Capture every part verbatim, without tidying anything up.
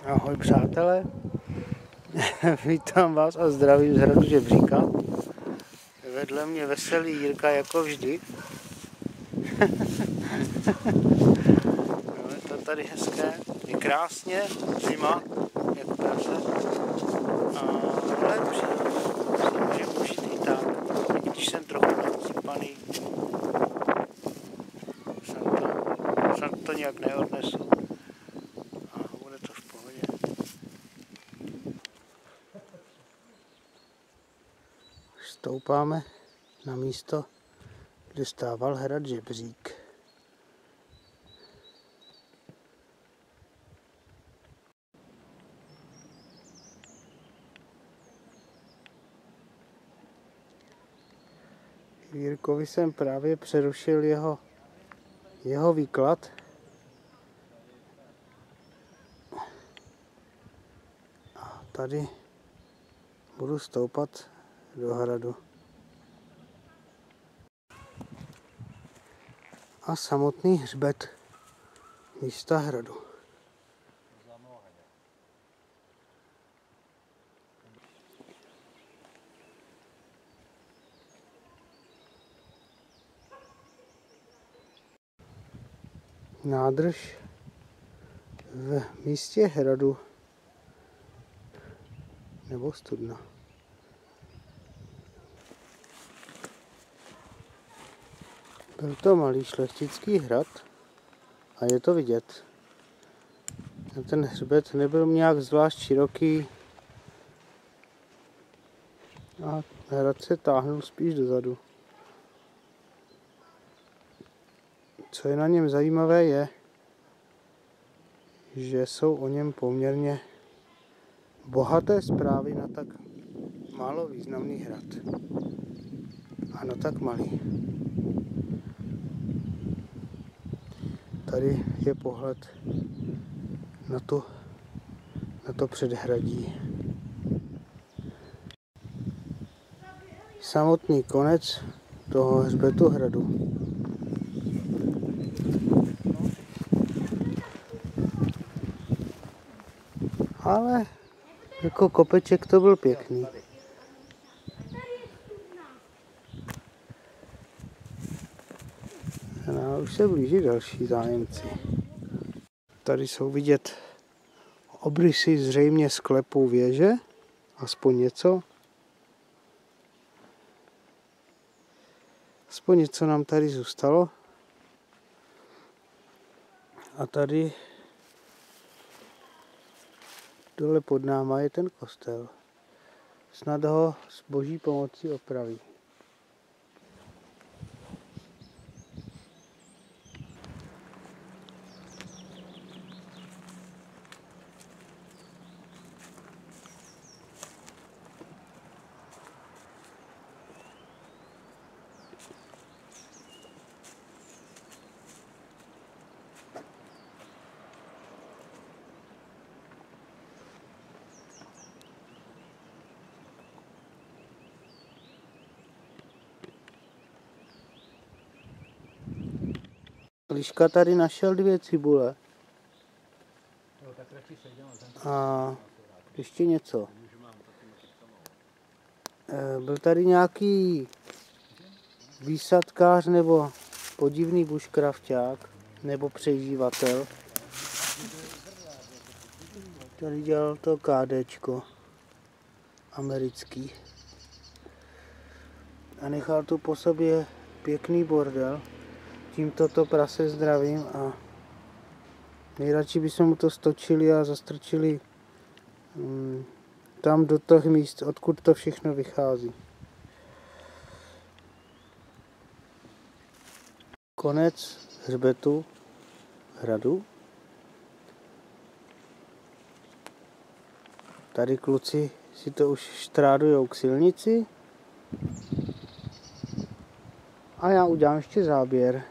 Ahoj přátelé, vítám vás a zdravím z hradu Žebříka. Vedle mě veselý Jirka jako vždy. No, je to tady hezké, je krásně, zima, jak v Praze. Ale si může užít i tak, když jsem trochu nacípaný. Jsem to, jsem to nějak neodnesu. Stoupáme na místo, kde stával hrad Žebřík. Jirkovi jsem právě přerušil jeho, jeho výklad. A tady budu stoupat do hradu. A samotný hřbet místa hradu. Nádrž v místě hradu nebo studna. Byl to malý šlechtický hrad a je to vidět. Ten hřbet nebyl nějak zvlášť široký a hrad se táhnul spíš dozadu. Co je na něm zajímavé je, že jsou o něm poměrně bohaté zprávy na tak málo významný hrad a na tak malý. Tady je pohled na to, na to předhradí. Samotný konec toho hřbetu hradu. Ale jako kopeček to byl pěkný. No, už se blíží další zájemci. Tady jsou vidět obrysy zřejmě sklepů věže, aspoň něco. Aspoň něco nám tady zůstalo. A tady dole pod náma je ten kostel. Snad ho s boží pomocí opraví. Liška tady našel dvě cibule. A ještě něco. Byl tady nějaký výsadkář nebo podivný bushcrafták nebo přežívatel. Tady dělal to kádéčko americký. A nechal tu po sobě pěkný bordel. Tímto to prase zdravím a nejradši bychom mu to stočili a zastrčili um, tam do těch míst, odkud to všechno vychází. Konec hřbetu hradu. Tady kluci si to už štrádujou k silnici. A já udělám ještě záběr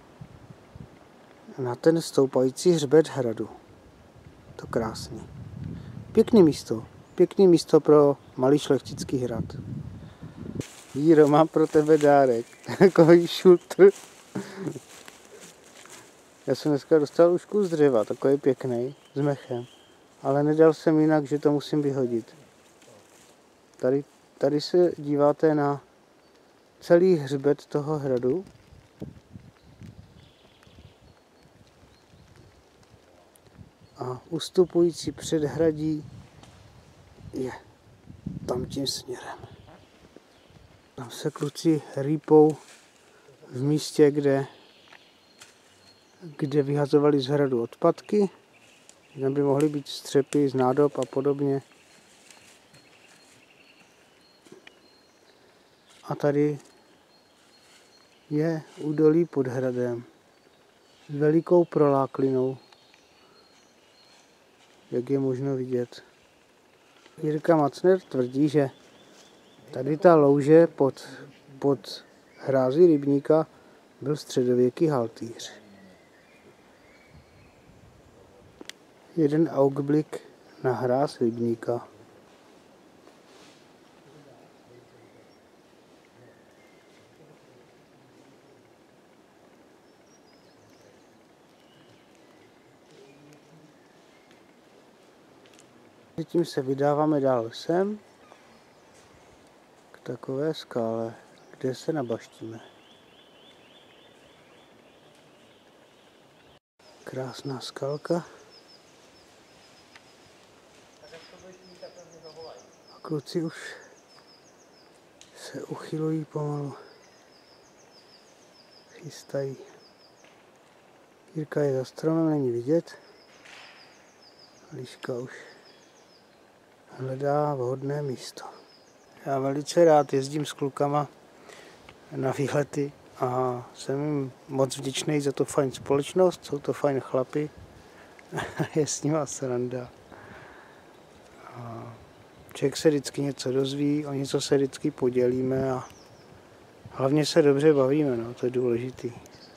na ten stoupající hřbet hradu. To krásný. Pěkný místo. Pěkný místo pro malý šlechtický hrad. Jíro, mám pro tebe dárek. Takový šultr. Já jsem dneska dostal už kus dřeva, takový pěkný, s mechem. ale nedal jsem jinak, že to musím vyhodit. Tady, tady se díváte na celý hřbet toho hradu. A ustupující předhradí je tam tím směrem. Tam se kluci rýpou v místě, kde, kde vyhazovali z hradu odpadky. Tam by mohly být střepy z nádob a podobně. A tady je údolí pod hradem s velikou proláklinou, jak je možno vidět. Jirka Macner tvrdí, že tady ta louže pod, pod hrází rybníka byl středověký haltýř. Jeden augublik na hráz rybníka. Tím se vydáváme dál sem k takové skále, kde se nabaštíme. Krásná skalka. A kluci už se uchylují pomalu. Chystají. Jirka je za stromem, není vidět. Liška už hledá vhodné místo. Já velice rád jezdím s klukama na výlety a jsem jim moc vděčný za tu fajn společnost, jsou to fajn chlapi, je s nima sranda. A člověk se vždycky něco dozví, o něco se vždycky podělíme a hlavně se dobře bavíme, no, to je důležitý.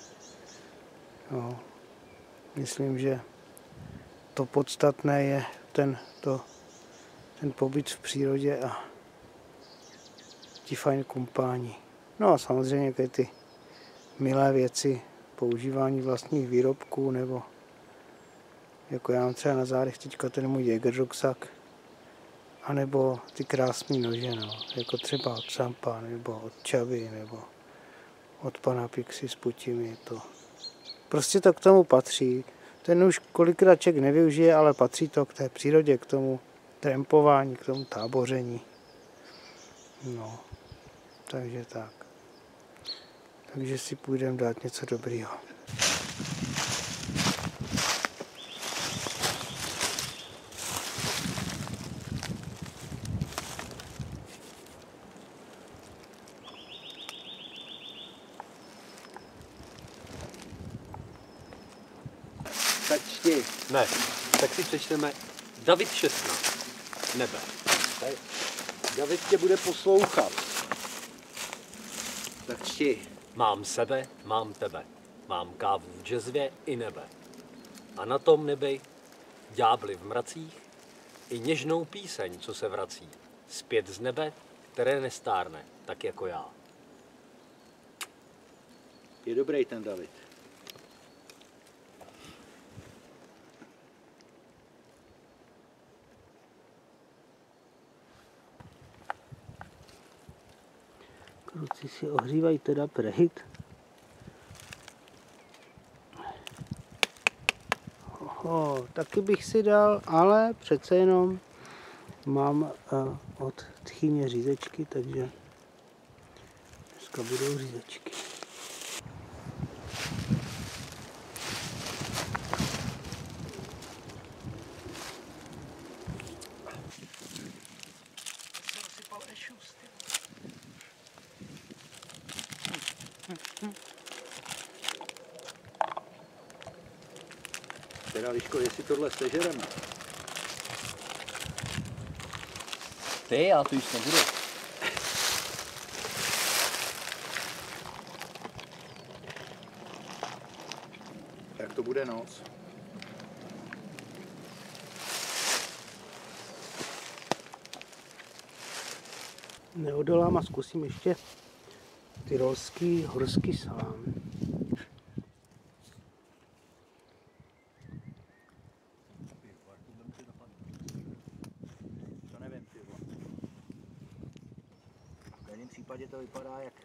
No, myslím, že to podstatné je ten, to, ten pobyt v přírodě a ti fajn kumpáni. No a samozřejmě ty, ty milé věci, používání vlastních výrobků, nebo jako já mám třeba na zádech teďka ten můj Jägerrucksack, anebo ty krásné nože, no, jako třeba od Sampa, nebo od Čavy, nebo od pana Pixy s Putimi, to. Prostě to k tomu patří. Ten už kolikrát člověk nevyužije, ale patří to k té přírodě, k tomu trampování, k tomu táboření. No, takže tak. Takže si půjdeme dát něco dobrýho. Tak čti. Ne, tak si přečteme David šestnáct. Nebe. Tak David tě bude poslouchat. Tak čti. Mám sebe, mám tebe. Mám kávu v džezvě i nebe. A na tom nebi ďábly v mracích i něžnou píseň, co se vrací. Zpět z nebe, které nestárne, tak jako já. Je dobrý ten David. Kluci si ohřívají teda prehit. Oho, taky bych si dal, ale přece jenom mám uh, od tchýně řízečky, takže dneska budou řízečky. Teda Liško, jestli tohle sežereme. Ty, já to již nebudu. Jak to bude noc? Neodolám a zkusím ještě tyrolský horský salám. to vypadá jak...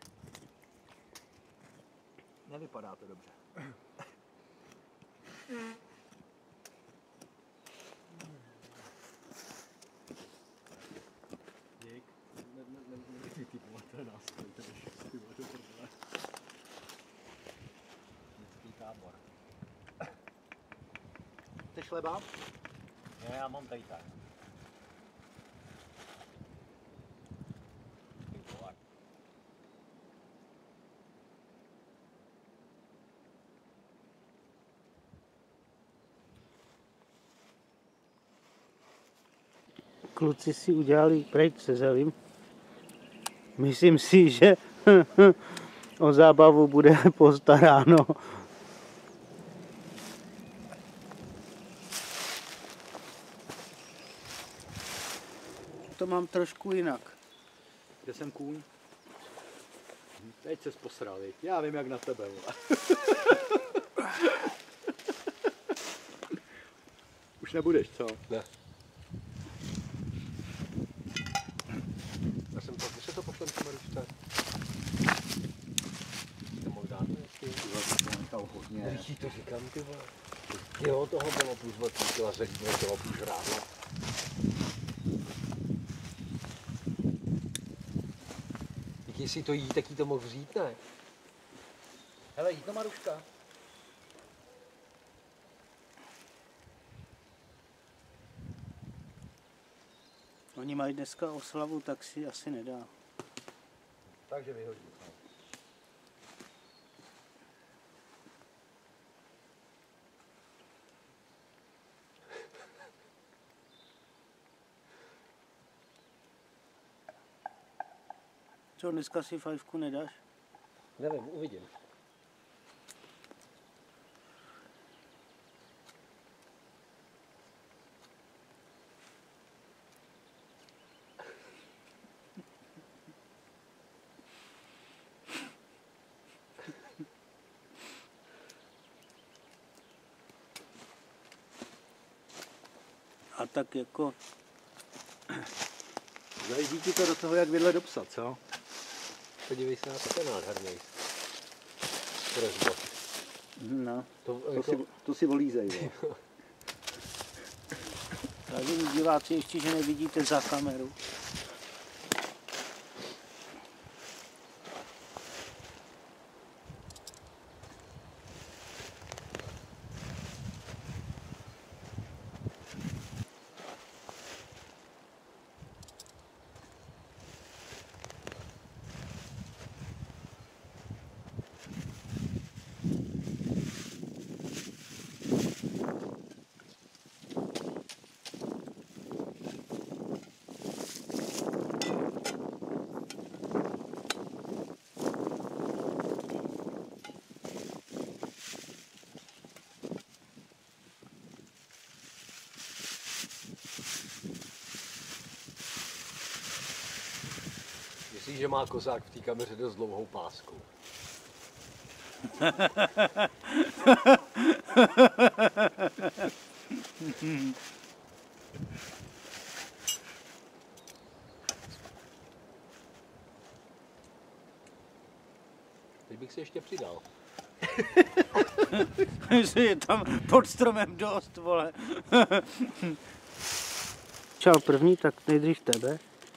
Nevypadá to dobře. Dík. Ne, ne, ne, ne, ne, ty vole, to je nástroj, to je ty vole, to prdele. Dětský tábor. Chceš chleba? Ne, já mám tady tak. Ty vole. Kluci si udělali pryč se zelím. Myslím si, že o zábavu bude postaráno. To mám trošku jinak. Kde jsem kůň? Teď ses posral, viď? Já vím jak na tebe. Vole. Už nebudeš, co? Ne. Já jsem to, když se to pošlem k Marušce? To mohl dát nějaký? To nechal hodně. Když ti to říkám, ty vole. Jo, toho bylo plus dvacet kila řadí, toho plus rádla. Jak jestli to jí, tak jí to mohl vzít, ne? Hele, jít to Maruška. Oni mají dneska oslavu, tak si asi nedá. Takže vyhodí. Co, dneska si fajfku nedáš? Nevím, uvidím. A tak jako... Zajíždí ti to do toho jak vidle do psa, co? Podívej se na to, to je nádherný. Kresbo. No. To, To jako, si, to si volízej. Takže diváci ještě, že nevidíte za kameru. myslíš, že má kozák v té kameře dost dlouhou pásku? Teď bych si ještě přidal. Je tam pod stromem dost, vole. Čau první, tak nejdřív tebe.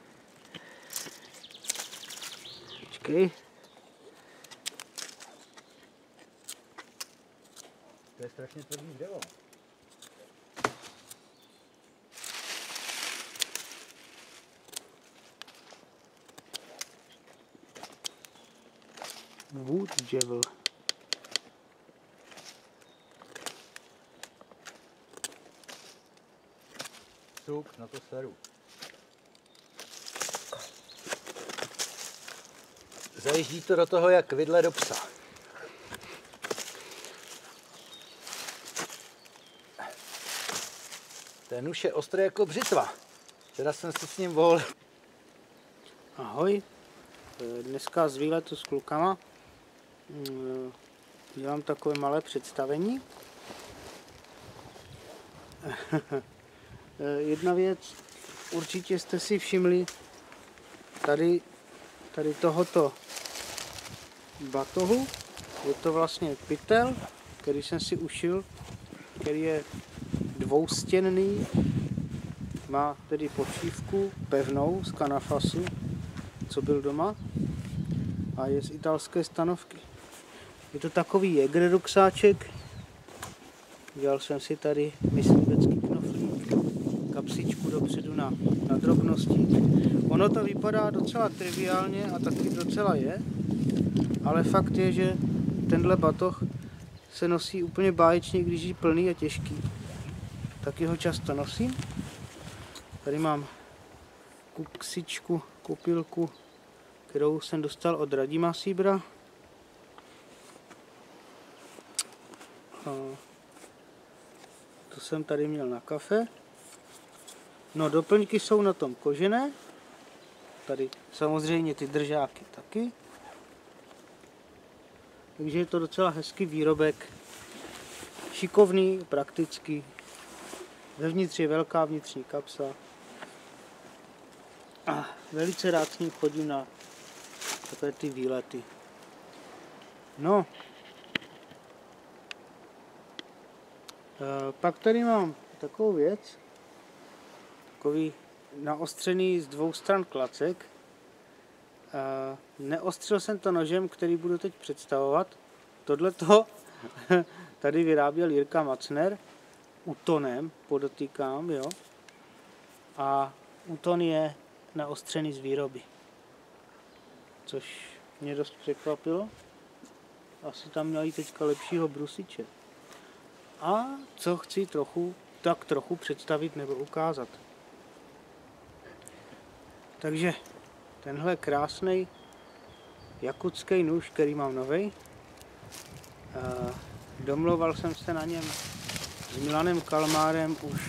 Počkej. To je strašně tvrdý dřevo. Wood Javel. Suk, na to seru. Zajíždí to do toho jak vidle do psa. Ten nůž je ostrý jako břitva. Teda jsem si s ním volil. Ahoj. Dneska z výletu s klukama dělám takové malé představení. Jedna věc, určitě jste si všimli, tady tady tohoto batohu. Je to vlastně pytel, který jsem si ušil, který je dvoustěnný, má tedy počívku pevnou z Canafasu, co byl doma, a je z italské stanovky. Je to takový Jäger ruksáček. Dělal jsem si tady myslívecký knoflík, kapsičku dopředu na, na drobnosti. Ono to vypadá docela triviálně a taky docela je, ale fakt je, že tenhle batoh se nosí úplně báječně, když je plný a těžký. Taky ho často nosím. Tady mám kuksičku, kopilku, kterou jsem dostal od Radima Síbra. A to jsem tady měl na kafe. No, doplňky jsou na tom kožené. Tady samozřejmě ty držáky taky. Takže je to docela hezký výrobek. Šikovný, praktický. Vevnitř je velká vnitřní kapsa. A velice rád s ním chodím na takové ty výlety. No. E, pak tady mám takovou věc. Takový naostřený z dvou stran klacek. E, neostřel jsem to nožem, který budu teď představovat. Tohleto tady vyráběl Jirka Macner. Utonem, podotýkám, jo. A uton je naostřený z výroby. Což mě dost překvapilo. Asi tam měli teďka lepšího brusiče. A co chci trochu, tak trochu představit nebo ukázat. Takže tenhle krásný jakutský nůž, který mám novej. Domlouval jsem se na něm s Milanem Kalmárem už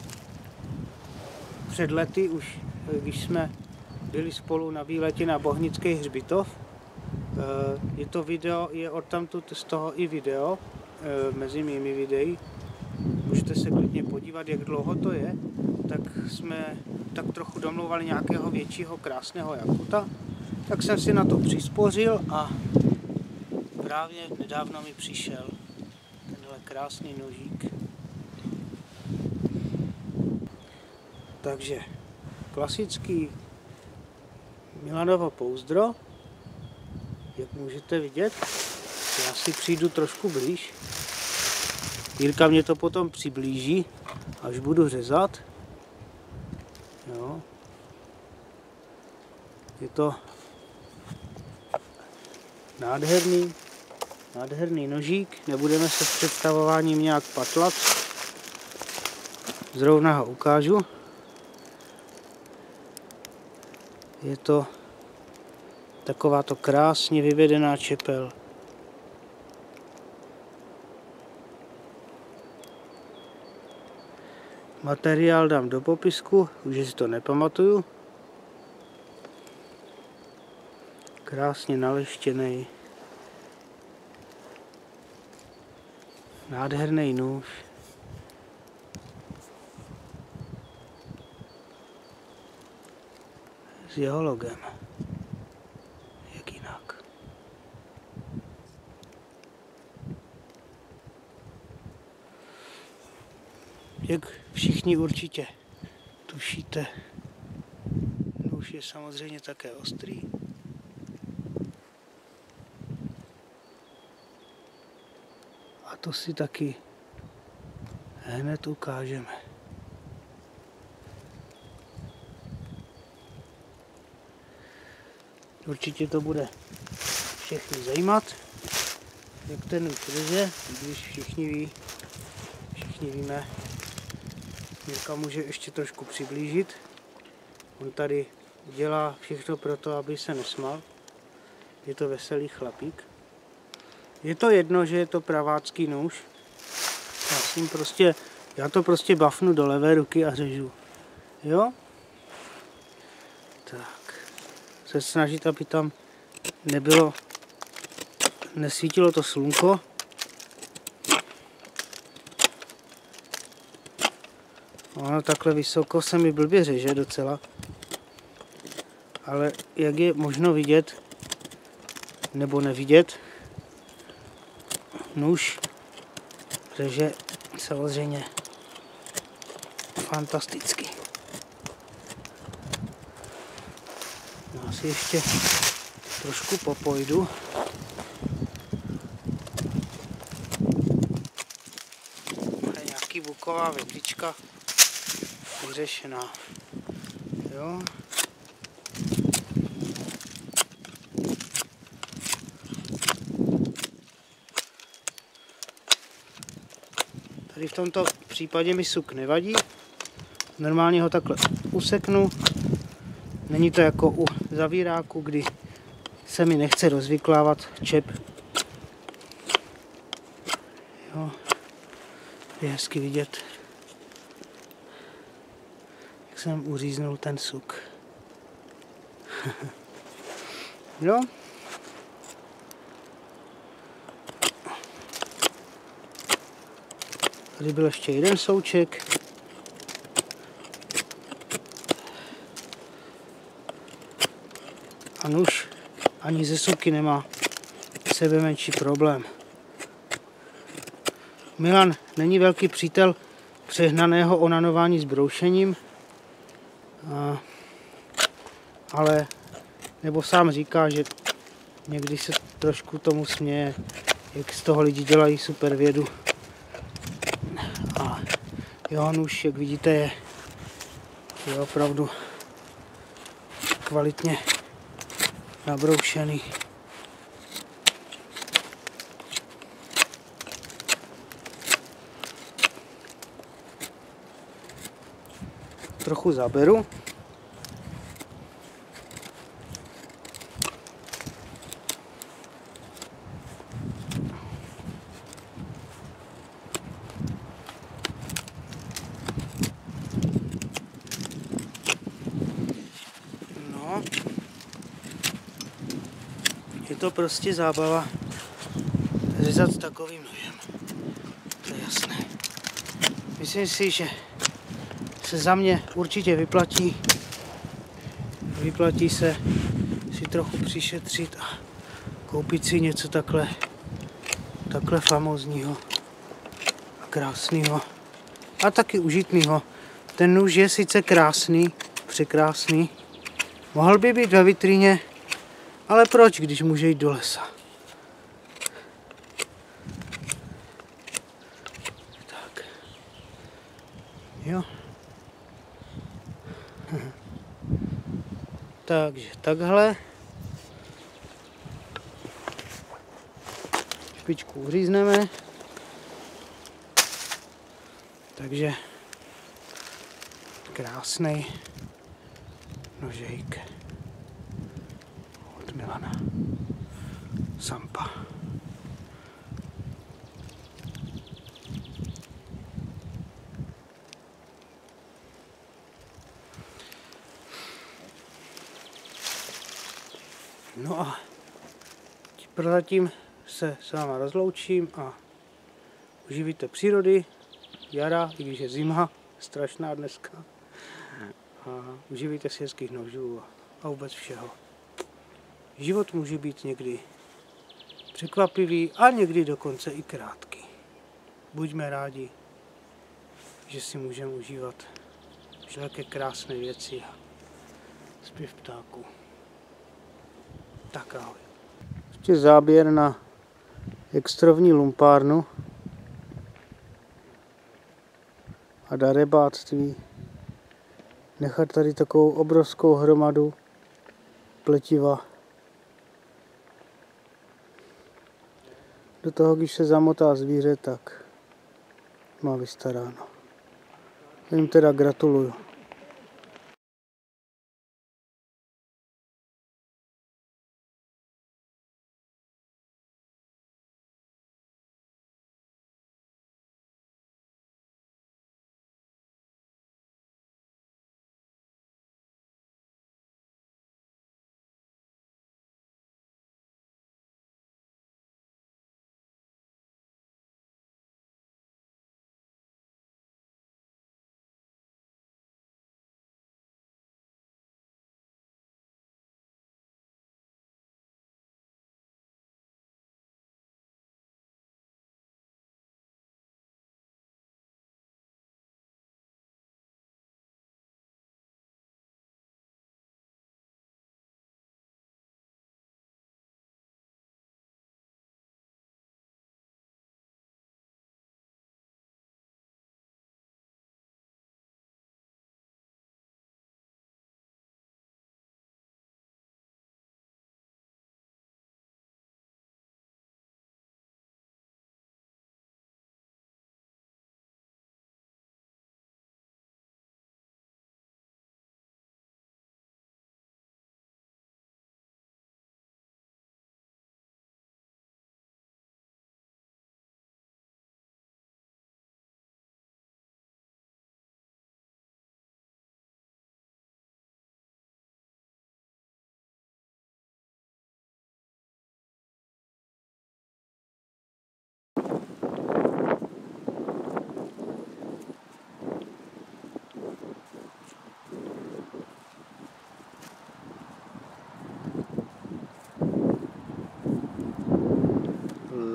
před lety, už když jsme byli spolu na výletě na Bohnický hřbitov. Je to video, je odtamtud z toho i video, mezi mými videí. Můžete se klidně podívat, jak dlouho to je. Tak jsme tak trochu domlouvali nějakého většího krásného jakuta. Tak jsem si na to přispořil a právě nedávno mi přišel tenhle krásný nožík. Takže klasický Milanovo pouzdro, jak můžete vidět. Já si přijdu trošku blíž. Jirka mě to potom přiblíží, až budu řezat. Jo. Je to nádherný, nádherný nožík. Nebudeme se s představováním nějak patlat. Zrovna ho ukážu. Je to takováto krásně vyvedená čepel. Materiál dám do popisku, už si to nepamatuju. Krásně naleštěný. Nádherný nůž. S jeho logem. Jak jinak. Jak všichni určitě tušíte, nůž je samozřejmě také ostrý. A to si taky hned ukážeme. Určitě to bude všechny zajímat, jak ten nůž reže, když všichni ví, všichni víme, Jirka může ještě trošku přiblížit. On tady dělá všechno pro to, aby se nesmal. Je to veselý chlapík. Je to jedno, že je to pravácký nůž. Já, s tím prostě, já to prostě bafnu do levé ruky a řežu. Jo? Tak. Se snažit, aby tam nebylo, nesvítilo to slunko. Ono takhle vysoko se mi blbě řeže docela. ale jak je možno vidět, nebo nevidět, nůž řeže samozřejmě fantasticky. No, asi ještě trošku popojdu. Tady nějaký buková větvička vyřešená. Jo. Tady v tomto případě mi suk nevadí. Normálně ho takhle useknu. Není to jako u zavíráku, kdy se mi nechce rozvyklávat čep. Jo. Je hezky vidět, jak jsem uříznul ten suk. Jo. Tady byl ještě jeden souček. A nůž ani ze suky nemá sebe menší problém. Milan není velký přítel přehnaného onanování s broušením, a, ale nebo sám říká, že někdy se trošku tomu směje, jak z toho lidi dělají super vědu. A jeho nůž, jak vidíte, je, je opravdu kvalitně nabroušený. Trochu zaberu. No. Je to prostě zábava řezat s takovým nožem. To je jasné. Myslím si, že se za mě určitě vyplatí. Vyplatí se si trochu přišetřit a koupit si něco takhle, takhle famózního a krásného a taky užitného. Ten nůž je sice krásný, překrásný, mohl by být ve vitríně, ale proč, když může jít do lesa? Tak. Jo. Takže takhle. Špičku uřízneme. Takže krásný nožejk od Milana Sampa. No a prozatím se s váma rozloučím a uživíte přírody, jara, i když je zima, strašná dneska. A uživíte si hezkých nožů a vůbec všeho. Život může být někdy překvapivý a někdy dokonce i krátký. Buďme rádi, že si můžeme užívat všelijaké krásné věci a zpěv ptáků. Tak ahoj. Ještě záběr na ekstrovní lumpárnu a darebáctví. Nechat tady takovou obrovskou hromadu pletiva. Do toho, když se zamotá zvíře, tak má vystaráno. Jim teda gratuluju.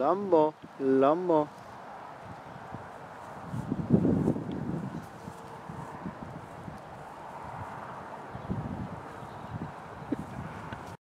Lambo, Lambo.